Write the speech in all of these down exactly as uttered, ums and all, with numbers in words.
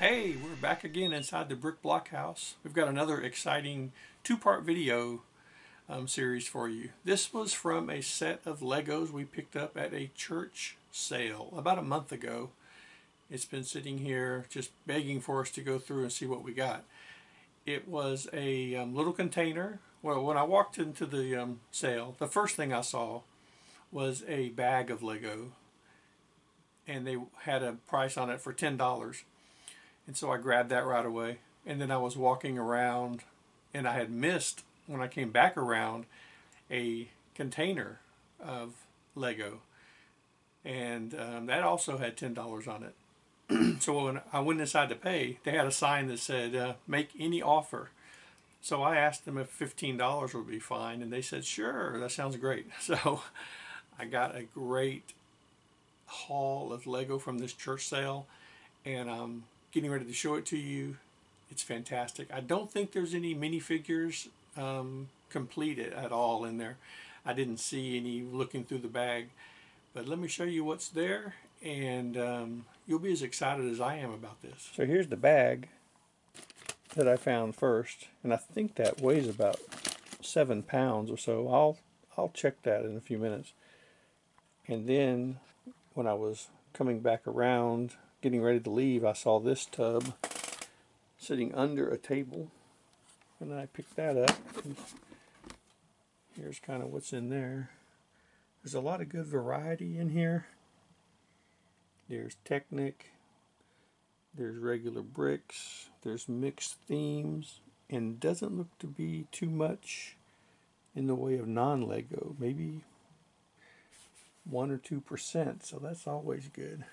Hey, we're back again inside the Brick Block House. We've got another exciting two-part video um, series for you. This was from a set of Legos we picked up at a church sale about a month ago. It's been sitting here just begging for us to go through and see what we got. It was a um, little container. Well, when I walked into the um, sale, the first thing I saw was a bag of Lego, and they had a price on it for ten dollars. And so I grabbed that right away. And then I was walking around, and I had missed, when I came back around, a container of Lego. And um, that also had ten dollars on it. So when I went inside to pay, they had a sign that said, uh, make any offer. So I asked them if fifteen dollars would be fine, and they said, sure, that sounds great. So I got a great haul of Lego from this church sale, and I'm getting ready to show it to you. It's fantastic. I don't think there's any minifigures um, completed at all in there. I didn't see any looking through the bag, but let me show you what's there, and um, you'll be as excited as I am about this. So here's the bag that I found first, and I think that weighs about seven pounds or so. I'll I'll check that in a few minutes. And then when I was coming back around, getting ready to leave, I saw this tub sitting under a table, and I picked that up. And here's kind of what's in there. There's a lot of good variety in here. There's Technic, there's regular bricks, there's mixed themes, and doesn't look to be too much in the way of non-Lego, maybe one or two percent, so that's always good.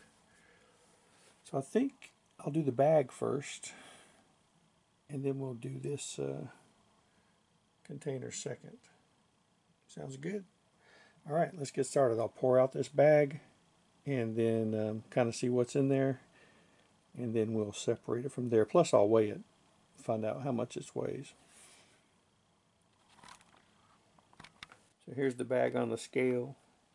So I think I'll do the bag first, and then we'll do this uh, container second. Sounds good? All right, let's get started. I'll pour out this bag and then um, kind of see what's in there, and then we'll separate it from there. Plus I'll weigh it, find out how much it weighs. So here's the bag on the scale.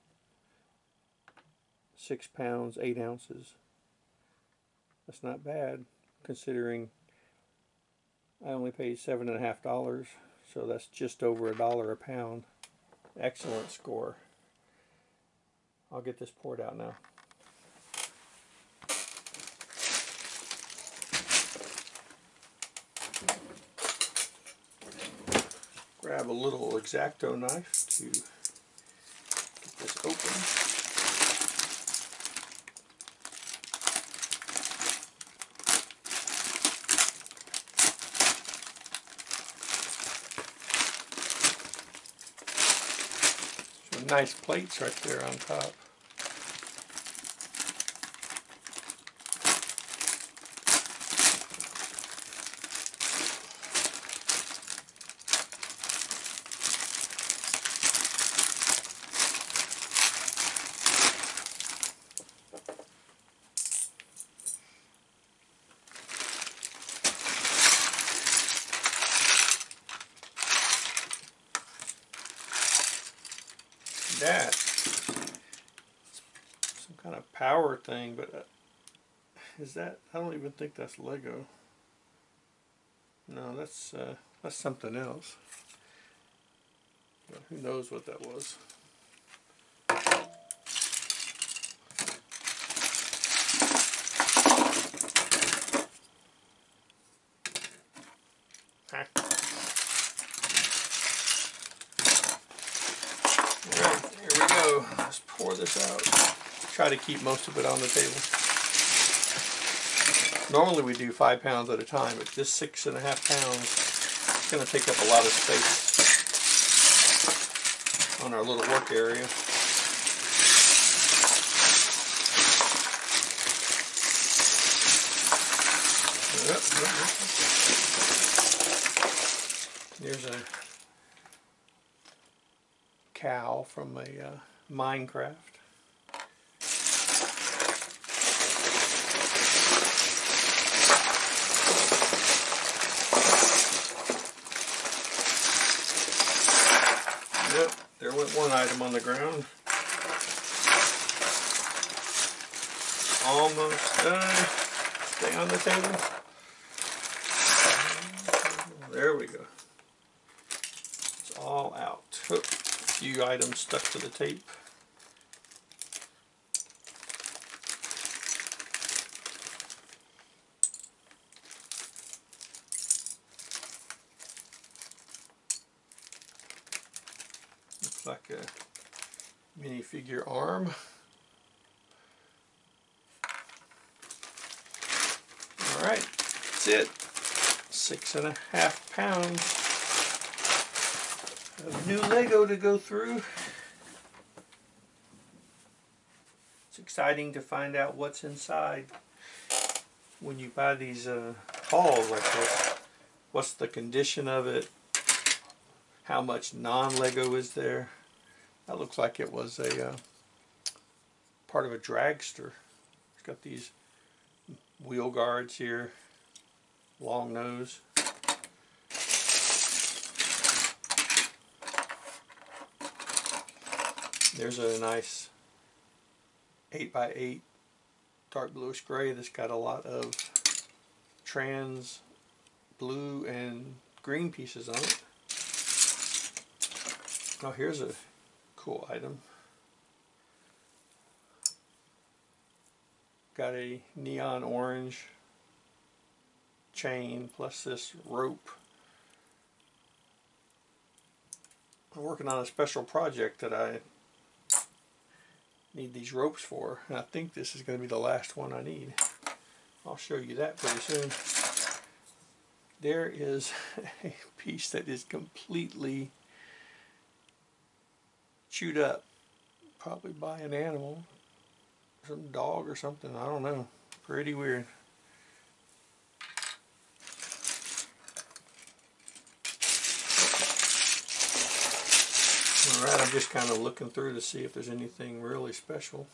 Six pounds, eight ounces. That's not bad, considering I only paid seven and a half dollars, so that's just over a dollar a pound. Excellent score. I'll get this poured out now. Grab a little X-Acto knife to get this open. Nice plates right there on top. That some kind of power thing, but uh, is that? I don't even think that's Lego. No, that's uh, that's something else. But who knows what that was? Ah. Let's pour this out. Try to keep most of it on the table. Normally we do five pounds at a time, but this six and a half pounds is going to take up a lot of space on our little work area. There's a cow from a uh, Minecraft. Yep, there went one item on the ground. Almost done. Stay on the table. There we go. It's all out. Oh, a few items stuck to the tape. Looks like a minifigure arm. Alright, that's it. Six and a half pounds of new Lego to go through. It's exciting to find out what's inside when you buy these uh, hauls like this. What's the condition of it? How much non-Lego is there? That looks like it was a uh, part of a dragster. It's got these wheel guards here, long nose. There's a nice eight by eight dark bluish gray that's got a lot of trans blue and green pieces on it. Oh, here's a cool item. Got a neon orange chain plus this rope. I'm working on a special project that I need these ropes for, and I think this is going to be the last one I need. I'll show you that pretty soon. There is a piece that is completely chewed up, probably by an animal, some dog or something, I don't know. Pretty weird. Alright, I'm just kind of looking through to see if there's anything really special.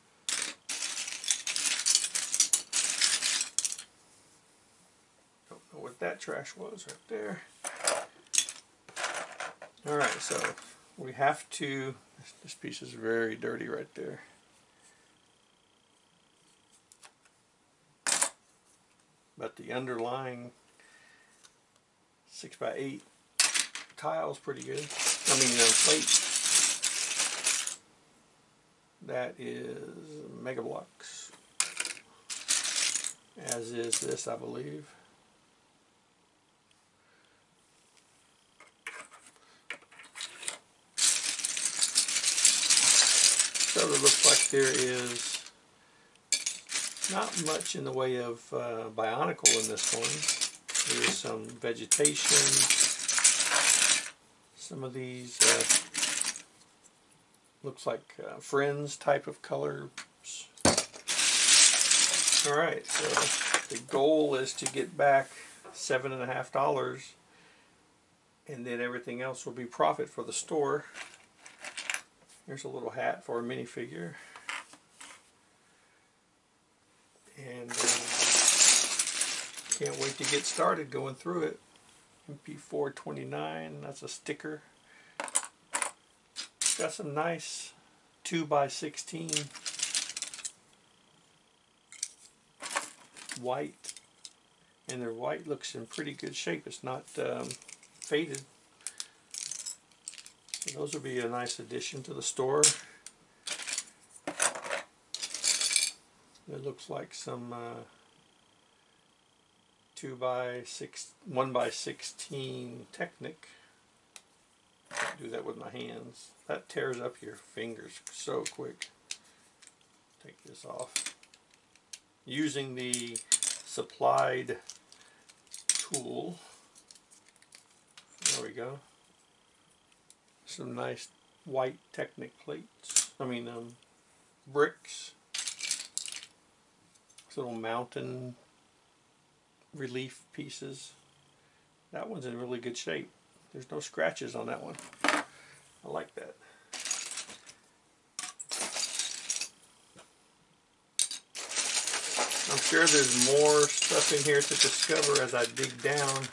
Don't know what that trash was right there. Alright, so we have to, this piece is very dirty right there. But the underlying six by eight tile is pretty good. I mean, uh, plate. That is Mega Bloks. As is this, I believe. So it looks like there is not much in the way of uh, Bionicle in this one. There's some vegetation. Some of these uh, looks like uh, Friends type of colors. Alright, so the goal is to get back seven and a half dollars, and then everything else will be profit for the store. Here's a little hat for a minifigure. And uh, can't wait to get started going through it. M P four twenty-nine, that's a sticker. Got some nice two by sixteen white, and their white looks in pretty good shape. It's not um, faded. So those would be a nice addition to the store. It looks like some uh, two by six, one by sixteen Technic. Can't do that with my hands. That tears up your fingers so quick. Take this off. Using the supplied tool. There we go. Some nice white Technic plates. I mean, um, bricks. Little mountain relief pieces. That one's in really good shape. There's no scratches on that one. I like that. I'm sure there's more stuff in here to discover as I dig down.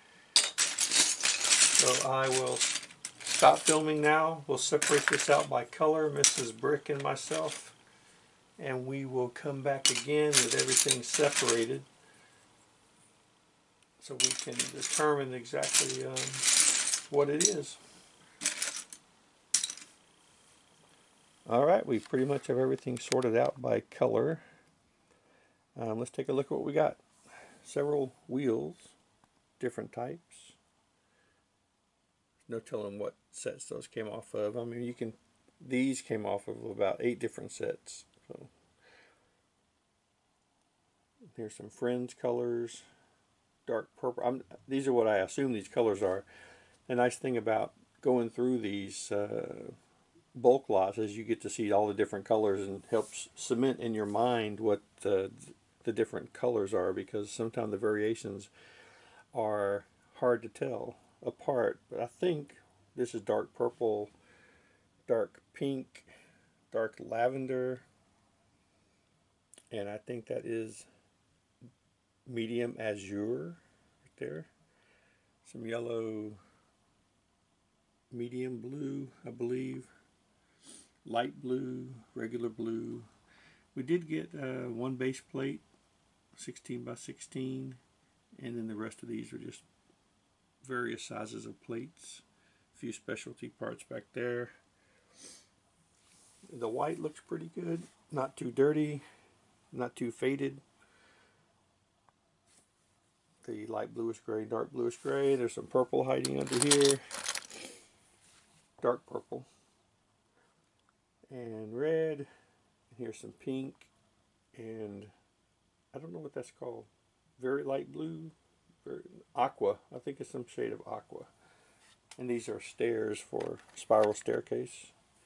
So I will stop filming now. We'll separate this out by color, Missus Brick and myself. and we will come back again with everything separated so we can determine exactly um, what it is. Alright, we pretty much have everything sorted out by color. Um, let's take a look at what we got. Several wheels, different types. No telling what sets those came off of. I mean, you can, these came off of about eight different sets. So here's some Friends colors, dark purple. I'm, these are what I assume these colors are. The nice thing about going through these uh, bulk lots is you get to see all the different colors, and helps cement in your mind what the, the different colors are, because sometimes the variations are hard to tell apart. But I think this is dark purple, dark pink, dark lavender, and I think that is medium azure right there. Some yellow, medium blue, I believe, light blue, regular blue. We did get uh, one base plate, sixteen by sixteen, and then the rest of these are just various sizes of plates. A few specialty parts back there. The white looks pretty good, not too dirty, not too faded. The light bluish gray, dark bluish gray. There's some purple hiding under here. Dark purple. And red. Here's some pink. And I don't know what that's called. Very light blue. Very aqua. I think it's some shade of aqua. And these are stairs for spiral staircase.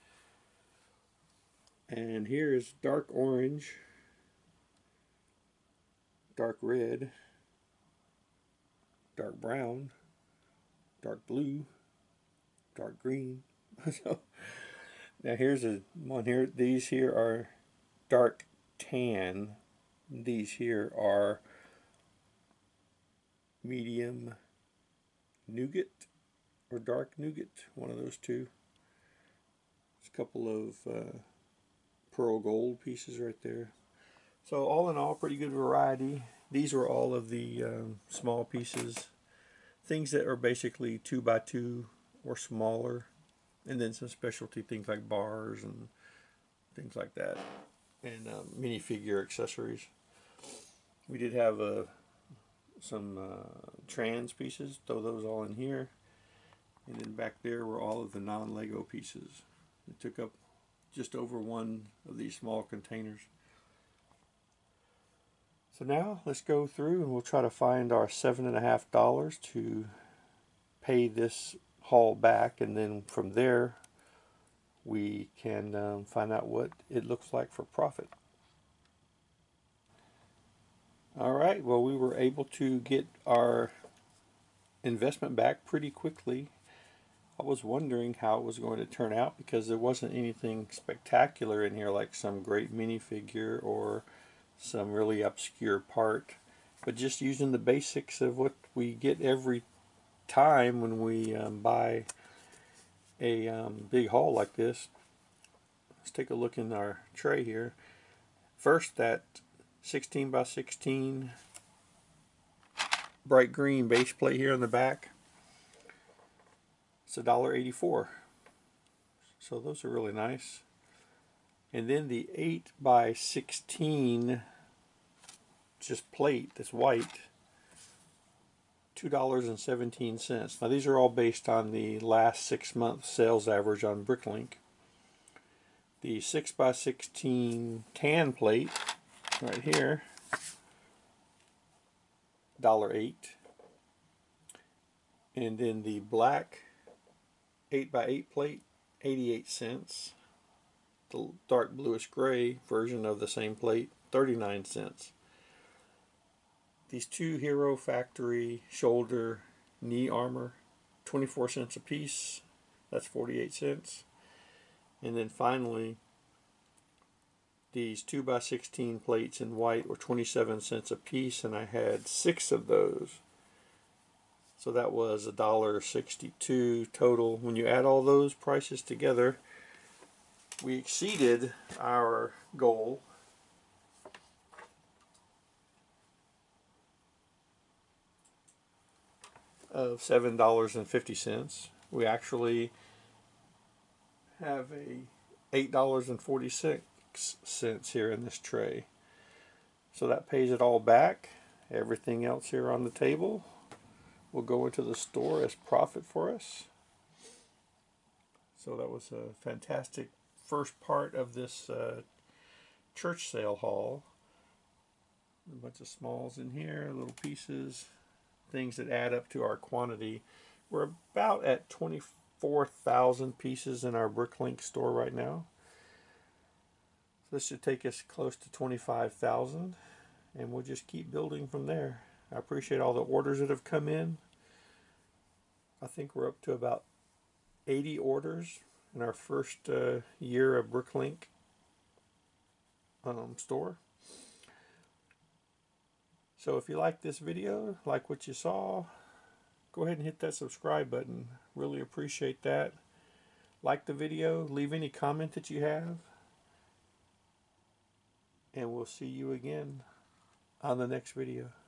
And here is dark orange, dark red, dark brown, dark blue, dark green. So now here's a one here. These here are dark tan. These here are medium nougat or dark nougat. One of those two. There's a couple of uh, pearl gold pieces right there. So all in all, pretty good variety. These were all of the um, small pieces, things that are basically two by two or smaller, and then some specialty things like bars and things like that, and um, minifigure accessories. We did have uh, some uh, trans pieces, throw those all in here, and then back there were all of the non-Lego pieces. It took up just over one of these small containers. So now let's go through and we'll try to find our seven and a half dollars to pay this haul back, and then from there we can um, find out what it looks like for profit. Alright, well, we were able to get our investment back pretty quickly. I was wondering how it was going to turn out, because there wasn't anything spectacular in here like some great minifigure or some really obscure part, but just using the basics of what we get every time when we um, buy a um, big haul like this. Let's take a look in our tray here. First, that sixteen by sixteen bright green base plate here in the back. It's a dollar eighty-four. So those are really nice. And then the eight by sixteen just plate that's white, two dollars and seventeen cents. Now these are all based on the last six months sales average on Bricklink. The six by sixteen tan plate right here, one dollar eight. And then the black eight by eight plate, eighty-eight cents. The dark bluish gray version of the same plate, thirty-nine cents. These two Hero Factory shoulder knee armor, twenty-four cents a piece. That's forty-eight cents. And then finally, these two by sixteen plates in white were twenty-seven cents a piece, and I had six of those. So that was a dollar sixty-two total. When you add all those prices together, we exceeded our goal of seven dollars and fifty cents. We actually have a eight dollars and forty-six cents here in this tray. So that pays it all back. Everything else here on the table will go into the store as profit for us. So that was a fantastic first part of this uh, church sale haul. A bunch of smalls in here, little pieces, things that add up to our quantity. We're about at twenty-four thousand pieces in our Bricklink store right now. So this should take us close to twenty-five thousand, and we'll just keep building from there. I appreciate all the orders that have come in. I think we're up to about eighty orders in our first uh, year of Bricklink um, store. So if you like this video, like what you saw, go ahead and hit that subscribe button. Really appreciate that. Like the video, leave any comment that you have, and we'll see you again on the next video.